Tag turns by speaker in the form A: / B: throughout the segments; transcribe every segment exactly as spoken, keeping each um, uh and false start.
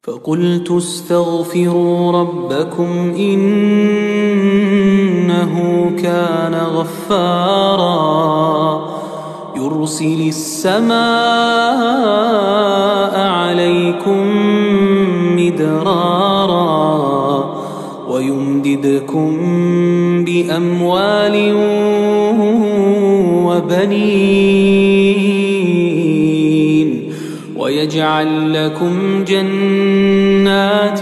A: فقلت استغفروا ربكم إنه كان غفارا يرسل السماء عليكم مدرارا ويمددكم بأموال وبنين ويجعل لكم جنات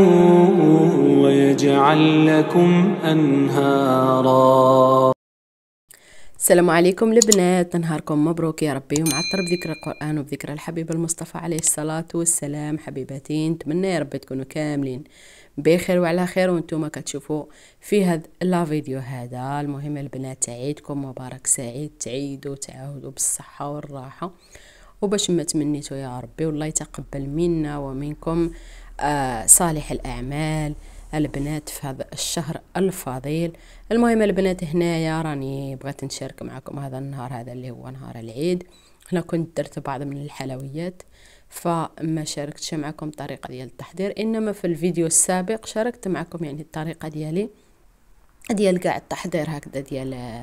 A: ويجعل لكم أنهارا.
B: السلام عليكم البنات، نهاركم مبروك يا ربي ومعطر بذكر القرآن وبذكر الحبيب المصطفى عليه الصلاة والسلام. حبيباتي نتمنى يا رب تكونوا كاملين بخير وعلى خير وانتم كتشوفوا في هذا لا فيديو هذا. المهم البنات عيدكم مبارك سعيد، تعيدوا تعاودوا بالصحة والراحة وباش ما تمنيتوا يا ربي، والله يتقبل منا ومنكم آه صالح الأعمال البنات في هذا الشهر الفضيل. المهم البنات هنايا راني بغيت نشارك معكم هذا النهار هذا اللي هو نهار العيد. هنا كنت درت بعض من الحلويات فما شاركتش معكم الطريقه ديال التحضير، انما في الفيديو السابق شاركت معكم يعني الطريقه ديالي ديال كاع التحضير هكذا ديال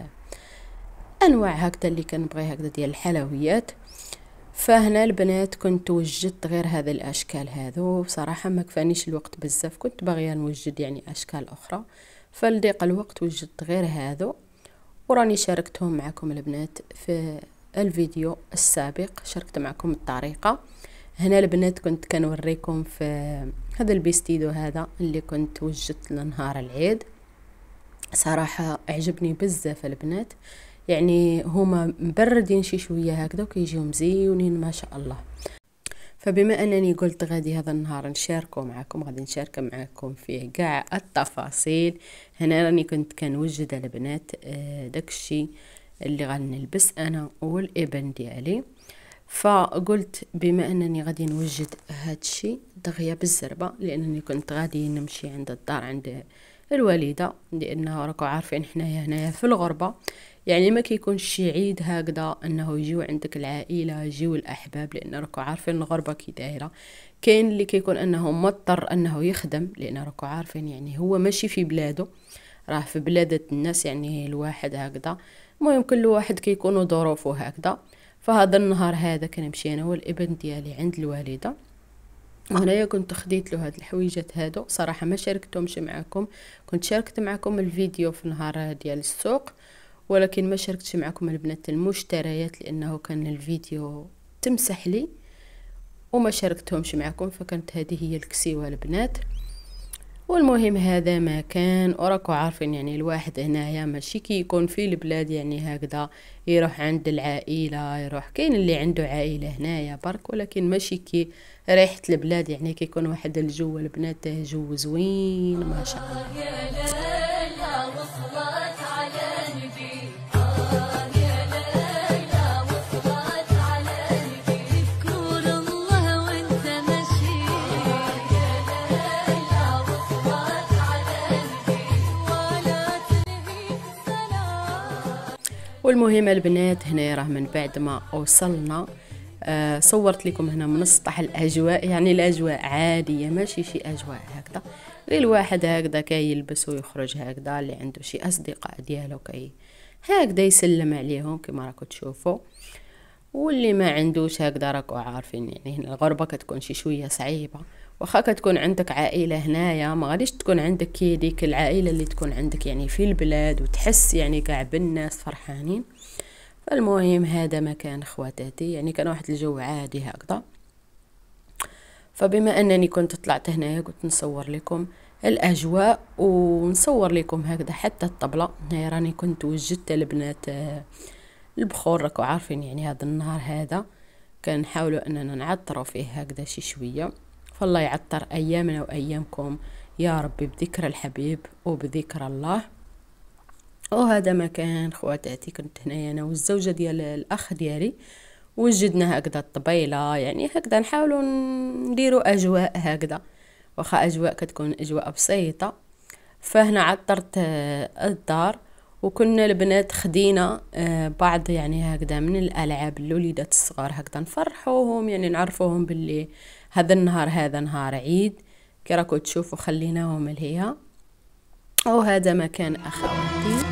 B: انواع هكذا اللي كنبغي هكذا ديال الحلويات. فهنا البنات كنت وجدت غير هذا الاشكال هذو، بصراحه ما كفانيش الوقت بزاف، كنت باغيه نوجد يعني اشكال اخرى، فلضيق الوقت وجدت غير هذو وراني شاركتهم معكم البنات في الفيديو السابق. شاركت معكم الطريقه. هنا البنات كنت كنوريكم في هذا البيستيدو هذا اللي كنت وجدت لنهار العيد، صراحه عجبني بزاف البنات، يعني هما مبردين شي شويه هكذا وكيجيو مزيونين ما شاء الله. فبما انني قلت غادي هذا النهار نشاركه معكم، غادي نشارك معكم فيه كاع التفاصيل. هنا راني كنت كنوجد البنات داكشي اللي غنلبس انا والابن ديالي، فقلت بما انني غادي نوجد هادشي دغيا بالزربه، لانني كنت غادي نمشي عند الدار عند الوالده، لانه راكم عارفين حنايا هنايا في الغربه يعني ما كيكونش شي عيد هكذا انه يجيو عندك العائله يجيو الاحباب، لان راكم عارفين الغربه كي دايره. كاين اللي كيكون انه مضطر انه يخدم، لان راكم عارفين يعني هو ماشي في بلاده، راه في بلاد الناس يعني الواحد هكذا. المهم كل واحد كيكونوا ظروفه هكذا. فهذا النهار هذا كنمشي انا والابن ديالي عند الوالده، هنايا كنت خديت له هاد الحويجات هادو. صراحه ما شاركتهمش معكم، كنت شاركت معكم الفيديو في نهار ديال السوق، ولكن ما شاركتش معكم البنات المشتريات لانه كان الفيديو تمسح لي وما شاركتهمش معكم. فكانت هذه هي الكسيوه البنات. والمهم هذا ما كان، وراكم عارفين يعني الواحد هنايا ماشي كي يكون في البلاد يعني هكذا يروح عند العائله، يروح كاين اللي عنده عائله هنايا برك، ولكن ماشي كي ريحه البلاد، يعني كيكون واحد الجو البنات جو زوين ما شاء الله. والمهم البنات هنا راه من بعد ما وصلنا آه صورت لكم هنا من سطح الاجواء، يعني الاجواء عاديه ماشي شي اجواء هكذا، غير الواحد هكذا كيلبس ويخرج هكذا، اللي عنده شي اصدقاء ديالو كي هكذا يسلم عليهم كما راكم تشوفوا، واللي ما عندوش هكذا راكم عارفين يعني هنا الغربه كتكون شي شويه صعيبه. واخا كتكون عندك عائله هنايا ما غاديش تكون عندك كي ديك العائله اللي تكون عندك يعني في البلاد وتحس يعني كاع بالناس فرحانين. فالمهم هذا مكان خواتاتي، يعني كان واحد الجو عادي هكذا. فبما انني كنت طلعت هنايا قلت نصور لكم الاجواء ونصور لكم هكذا حتى الطبله. هنا راني كنت وجدت البنات البخور، راكم عارفين يعني هذا النهار هذا كنحاولوا اننا نعطروا فيه هكذا شي شويه، فالله يعطر ايامنا وايامكم يا ربي بذكر الحبيب وبذكر الله. وهذا مكان خواتاتي، كنت هنايا انا والزوجه ديال الاخ ديالي وجدنا هكذا الطبيله، يعني هكذا نحاولوا نديروا اجواء هكذا، واخا اجواء كتكون اجواء بسيطه. فهنا عطرت الدار، وكنا البنات خدينا بعض يعني هكذا من الالعاب الوليدات الصغار هكذا نفرحوهم، يعني نعرفوهم باللي هذا النهار هذا نهار عيد كي راكم تشوفوا، خليناهم لهيها. وهذا مكان اخواتي.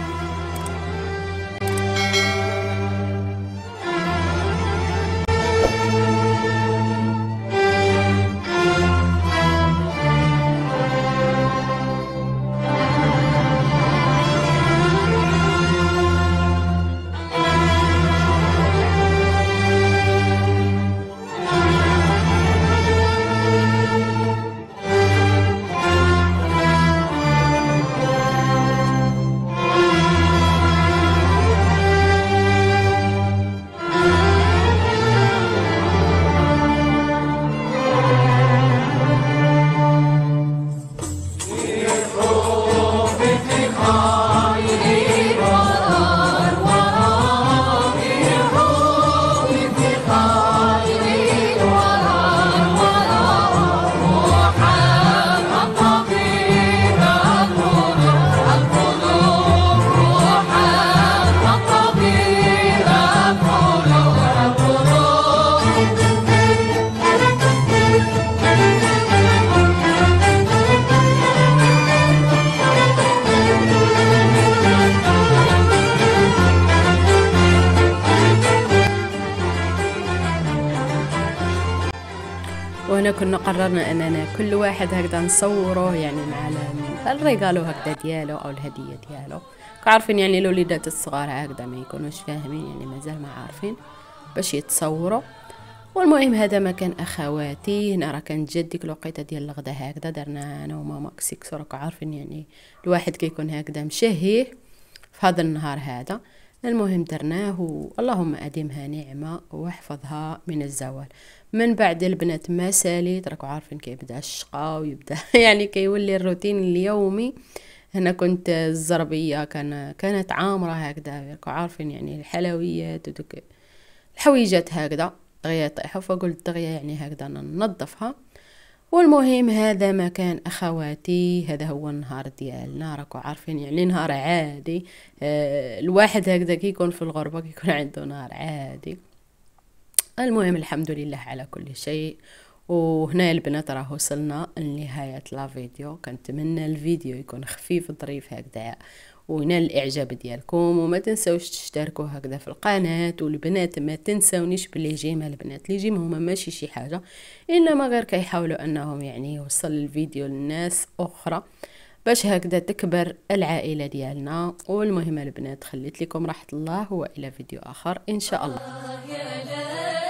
B: وهنا كنا قررنا اننا كل واحد هكذا نصوره يعني مع الريغالو هكذا ديالو او الهديه ديالو. عارفين يعني الوليدات الصغار هكذا ما يكونوش فاهمين، يعني مازال ما عارفين باش يتصوروا. والمهم هذا مكان اخواتي. هنا راه كانت جات ديك الوقيته ديال الغدا هكذا درنا انا وماما كسيكسو. راكم عارفين يعني الواحد كيكون هكذا مشهيه في هذا النهار هذا. المهم درناه واللهم اديمها نعمه واحفظها من الزوال. من بعد البنات ما ساليت، راكم عارفين كيبدا الشقا ويبدا يعني كيولي الروتين اليومي. هنا كنت الزربيه كان كانت عامره هكذا، راكم عارفين يعني الحلويات ودوك الحويجات هكذا دغيا يطيحوا، فقلت دغيا يعني هكذا ننظفها. والمهم هذا مكان اخواتي. هذا هو النهار ديالنا، راكم عارفين يعني نهار عادي. آه الواحد هكذا كيكون في الغربه كيكون عنده نهار عادي. المهم الحمد لله على كل شيء. وهنا البنات راه وصلنا لنهايه لا فيديو. كنتمنى الفيديو يكون خفيف ظريف هكذا وينال الاعجاب ديالكم، وما تنساوش تشتركوا هكذا في القناه. والبنات ما تنساونيش باللي جيم البنات اللي جيم هما ماشي شي حاجه، انما غير كيحاولوا انهم يعني يوصل الفيديو للناس اخرى باش هكذا تكبر العائله ديالنا. والمهم البنات خليت لكم راحه الله، والى فيديو اخر ان شاء الله.